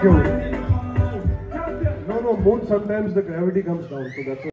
you. No, moon sometimes the gravity comes down, so that's why.